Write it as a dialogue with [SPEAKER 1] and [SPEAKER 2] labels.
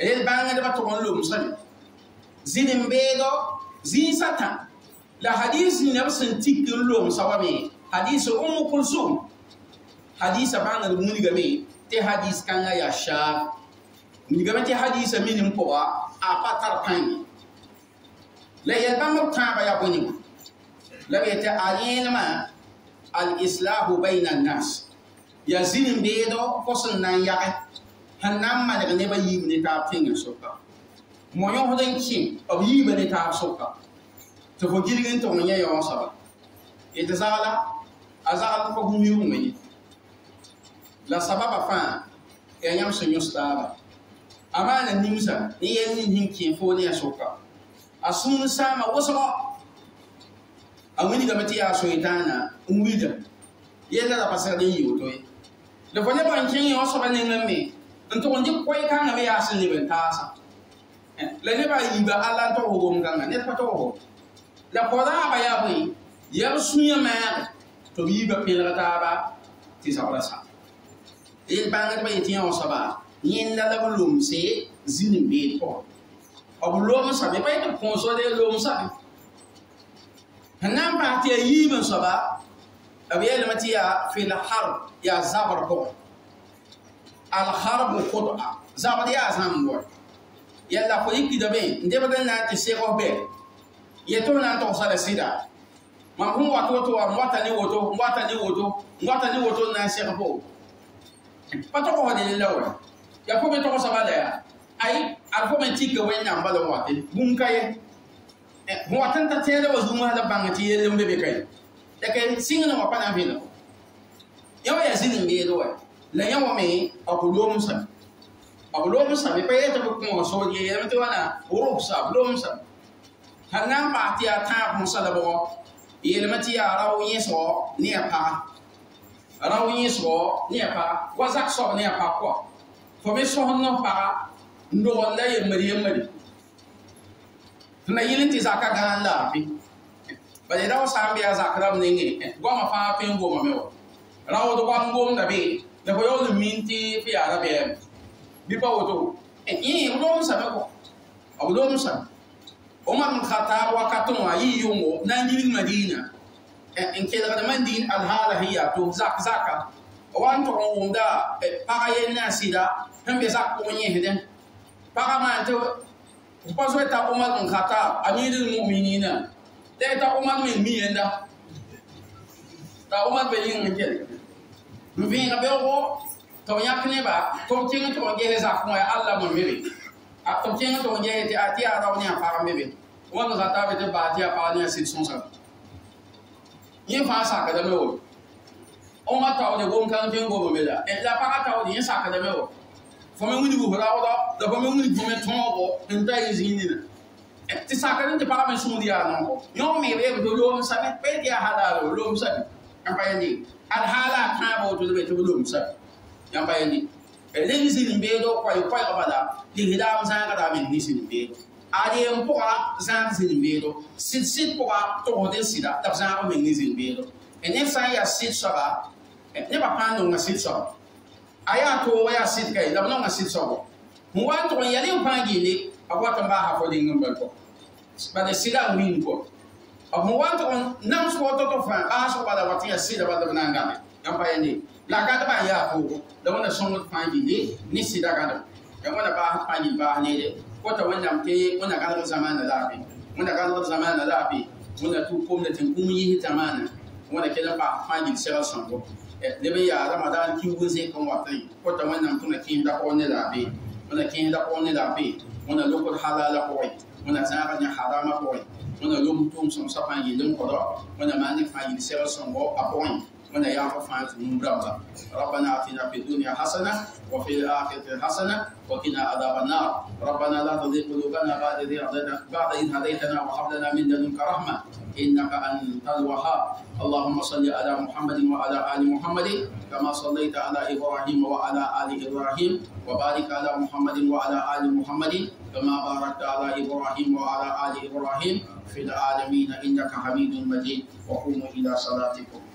[SPEAKER 1] el banga da to on lum san zinin bedo zin satan la hadith ni nabsin tikil lum sawabe hadith kulsum hadith banga da muni game te hadith kanga ya sha ni game te hadith min ko a patar pan la yel banga ta ba ya boni la beta ayinma al islahu bayna an-nas ya zinin bedo fosun nan ya hanam ma daga ne ba yi ne ta tinga soka mo yo hodan ki ob yi ba ne ta soka to fo girgin to nya yo saba ita sala azal ko gumi ngani la sababa fa ya nyam so nyustaba amana nimsa ni yen ni hinki fo ne soka asun sama waso awini ga mati ya so itana umwida yela da pasar de yi to le fo ne ban kin yo so ba ne ngame nto on dik koy kan ngabe ya sin liben tasa le ne ba yi ba ala to ho ngam ne pa to ho la ko da ba ya bui ya sunya ma to yi ba pela ta ba ti sa wala sa il ba ngat ba yi on sa ba yin da la lum se zin be ko abu lum sa be pa to ko so de lum sa hanan ba ti yi ban sa ba abiya le matiya fil harb ya zabar ko الحرب خطأ زابد يا زامبور يلا خويك دبي ندي بدل نات سيغو بي يتو نات وصل سيدا ما هو واتو مواتني مواتني وتو نا سيغبو patoko hadi lawa ya ko beto ko sabada ya ai alfo men tike wenya mbalo wate bunkaye mo watanta tele wazuma la bangati yele mbebe kai da kai singna wa pana vina yawa ya sinin be do la yawa me akulom sa be payeta ko ko so ye ya mete wana uruk sa blom sa hanan ba ti ata ko salabo ye le mati ya rawo yeso ni apa wazak so ni apa ko fo me so no pa ndo la ye mari na yilin ti zaka gan la fi ba de dawo sambia zakram ningi goma fa pe ngoma mewo rawo do gwa ngom da be da ko yo minti fi ara be bi pa woto yi ro sa ko abudom sa Umar bin Khattab wa katun wa yi yungo na nyirin Madina in ke daga mandin alhala hiya to zaka wan to onda para yenna sida hambe zak ko nyi heden para ma to pa so ta Umar bin Khattab amirul mu'minina ta Umar min miyenda ta Umar be yin ngel mvi na bewo to yakne ba to tinga to nge zak mo ya Allah mo mebe a to tinga to nge ti ati ara nya para mebe Umar bin Khattab be ba ti apa nya sit son sa yin fa sa ka da mewo o ma ta o de gon kan tin go mela e la pa ka o de yin sa ka da mewo fo me nguni go ra o da fo me nguni go me ton o en ta yi zini na e ti sa ka de pa me sun dia no ko yo me be do lo sa me pe dia halalo lo sa am pa yandi al hala ta bo to be to lo sa am pa yandi e le ni zini be do ko ko ba da li hidam sa ka da me ni zini be ali en poa zan zin bedo sit poa to de sida da zan o mengi zin bedo en ne sa ya sit soba ne ba pa no sit soba aya to ya sit kai da no sit soba mu wan to ya le pa gile abwa tamba ha ko dingum ko ba de sida win ko mu wan to nam so to fa ba so ba da wati ya sida ba da na ngame yan pa yandi la ka da ba ya ko da wona so mo pa gile ni sida ka da ya wona ba pa ni ba ne de Kota wannan ke muna galar zamana lafi muna tu gwamnatin kuma yi zamana muna kila ba fani sira sango ne bai ya ramadan ki wuze kan watai kota wannan tuna kin da ko ne lafi muna lokot halala ko muna zaba ne harama ko muna lumtum som sapan yi dum ko muna mani fani sira sango apon muna ya fa fani mumbraba rabbana atina fid dunya hasana وفي الآخرة حسنة وقنا عذاب النار ربنا لا تزغ قلوبنا بعد إذ هديتنا وهب لنا من لدنك رحمة إنك أنت الوهاب اللهم صل على محمد وعلى آل محمد كما صليت على إبراهيم وعلى آل إبراهيم وبارك على محمد وعلى آل محمد كما باركت على إبراهيم وعلى آل إبراهيم في العالمين إنك حميد مجيد وقوموا إلى صلاتكم